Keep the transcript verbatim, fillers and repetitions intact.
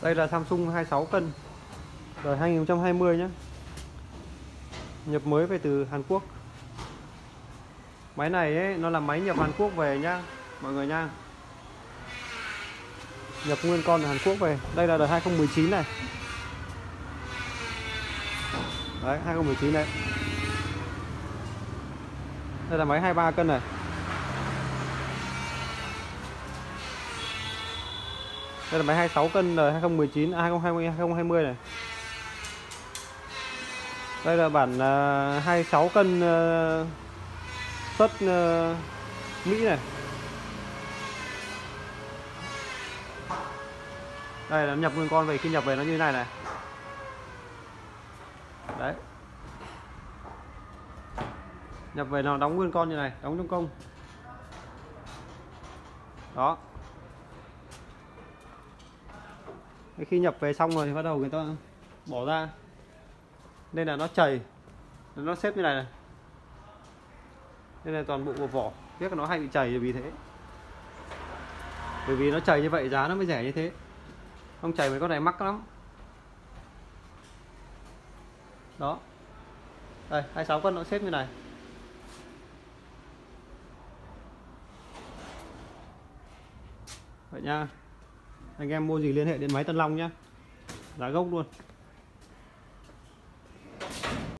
Đây là Samsung hai mươi sáu cân đời hai nghìn không trăm hai mươi nhé, nhập mới về từ Hàn Quốc. Máy này ấy, nó là máy nhập Hàn Quốc về nhá mọi người nha, nhập nguyên con từ Hàn Quốc về. Đây là đời hai không một chín này. Đấy, hai không một chín này. Đây là máy hai mươi ba cân này. Đây là máy hai mươi sáu cân đời hai không một chín, à, hai không hai không, hai không hai không này. Đây là bản uh, hai mươi sáu cân uh, xuất uh, Mỹ này. Đây là nhập nguyên con về, khi nhập về nó như thế này này. Đấy. Nhập về nó đóng nguyên con như này, đóng trong công. Đó. Khi nhập về xong rồi thì bắt đầu người ta bỏ ra. Nên là nó chảy, nó xếp như này này. Nên là toàn bộ của vỏ, biết là nó hay bị chảy là vì thế. Bởi vì nó chảy như vậy giá nó mới rẻ như thế. Không chảy mấy con này mắc lắm. Đó. Đây, hai mươi sáu cân nó xếp như này. Vậy nha. Anh em mua gì liên hệ đến máy Tân Long nhá. Giá gốc luôn.